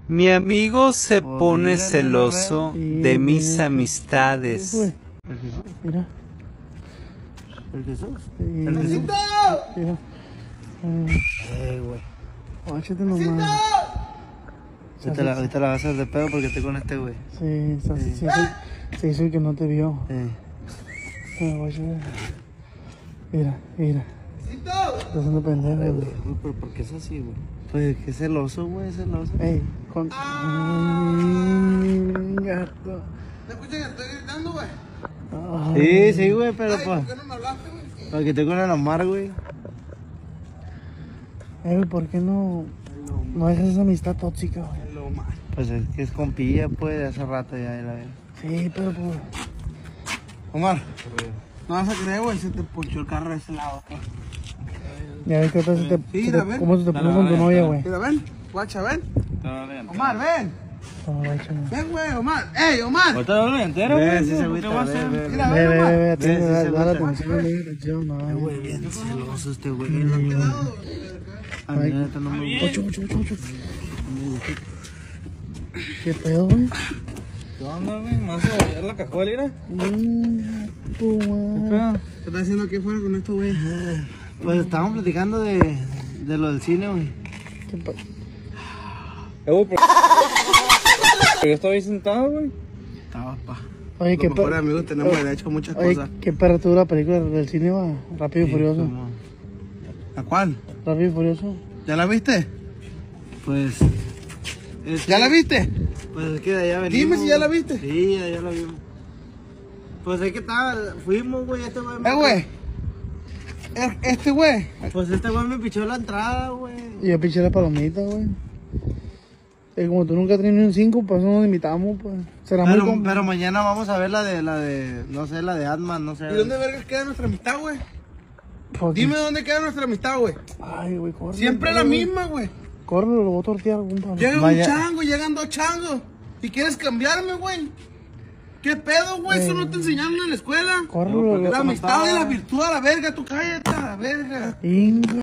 Mi amigo se pone mira, celoso de mis amistades. Mira. ¿El Jesús? ¿El Jesús? Mira. Güey. Échate nomás. Ahorita la vas a hacer de pedo porque estoy con este güey. Sí, hizo el que no te vio. Mira. Estás haciendo pendejo, güey. ¿Pero por qué es así, güey? Pues que es celoso, güey, celoso. Ey, con... gato. ¿Te escuchas que estoy gritando, güey? Sí, güey, pero Ay, pues... ¿por qué no me hablaste, güey? Para que te con el Omar, güey. Güey, ¿por qué no dejas esa amistad tóxica, güey? Pues es que es compilla, pues, de hace rato ya, la verdad. Sí, pero pues... Omar, no vas a creer, güey, se te ponchó el carro de ese lado, güey. Ya ves que otra vez cómo se te puso con tu novia, güey. Mira, ven, guacha, ven. Omar, ven. Ven, güey, Omar. ¡Ey, Omar! ¿Ahorita lo ven entero, güey? Sí, se agüita, Mira, ven, Omar. Ve, sí, dale atención, no. Güey, bien celoso este güey. A mí, la neta, no me gusta. Ocho. ¿Qué pedo, güey? ¿Qué onda, güey? ¿Me vas a volver la cajuela, mira? Tu madre. ¿Qué estás haciendo aquí afuera con esto, güey? Pues estábamos platicando de lo del cine, güey. ¿Qué pedo? Pero yo estaba ahí sentado, güey. Estaba, pa. Oye, Los mejores amigos tenemos derecho a muchas cosas. ¿Qué perra tuvo la película del cine, va? Rápido y Furioso. ¿A cuál? Rápido y Furioso. ¿Ya la viste? Pues... ¿Ya la viste? Pues es que de allá venimos. Dime si ya la viste. Sí, ya la vimos. Pues es que fuimos, güey, este güey. Güey. Este güey. Pues este güey me pichó la entrada, güey. Y yo piché la palomita, güey. Y como tú nunca tienes ni un 5, pues no nos invitamos, pues. Será muy cómodo. Pero mañana vamos a ver la de, no sé, la de Ant-Man, no sé. ¿Y dónde vergas queda nuestra amistad, güey? ¿Por qué? Dime dónde queda nuestra amistad, güey. Ay, güey, corre. Siempre la misma, güey. Corre, lo voy a tortear, compadre. Llega un chango, llegan dos changos. ¿Y quieres cambiarme, güey? ¿Qué pedo, güey? Eso no te enseñaron en la escuela. Corre, La amistad y la virtud a la verga. Tú cállate a la verga. Inga.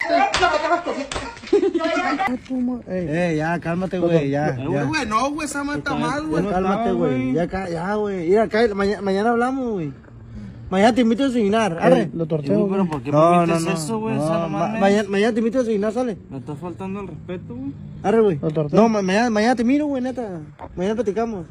Ya, cálmate, güey, ya. Güey, no, güey, esa madre está mal, güey. Cálmate, güey. Ya, güey. Mira, mañana hablamos, güey. Mañana te invito a desayunar, arre. Lo torteo, Pero güey. ¿por qué permites eso, güey? O sea, no mames. Mañana te invito a desayunar, sale. Me está faltando el respeto, güey. Arre, güey. Lo torteo. No, mañana te miro, güey, neta. Mañana platicamos.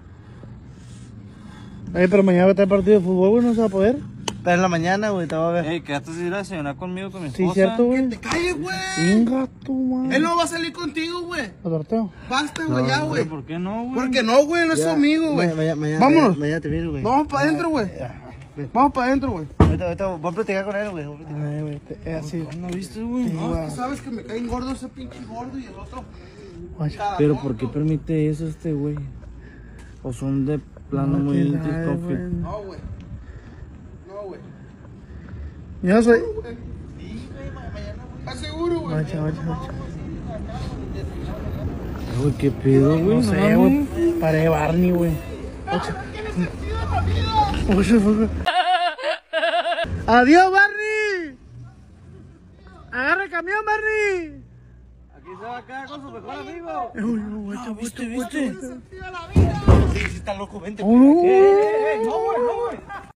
Pero mañana va a estar el partido de fútbol, güey, no se va a poder. Pero en la mañana, güey, te voy a ver. Ey, quedaste a ir a desayunar conmigo, con mi esposa. Sí, cierto, güey. Te calles, güey. Inga, tu madre. Él no va a salir contigo, güey. Lo torteo. Basta, güey, ya, güey. ¿Por qué no, güey? Porque no, güey, no es su amigo, güey. Vámonos. Mañana te miro, güey. Vamos para adentro, güey. Vamos para adentro, güey. Ahorita voy a platicar con él, güey. Ay, güey, es así. ¿No viste, güey? No, es que sabes que me caen gordos ese pinche gordo y el otro. Pero ¿por qué permite eso este güey? O son de plano muy disconfit. No, güey. No, güey. Yo soy... Sí, güey, mañana, güey. ¿Estás seguro, güey? Guacha. Güey, ¿qué pedo, güey? No sé, güey. Paré Barney, güey. ¡Adiós, Barney! ¡Agarra el camión, Barney! Aquí se va a quedar con su mejor amigo. ¿Viste? Sí, está loco, vente. ¡Oh, no! No, güey.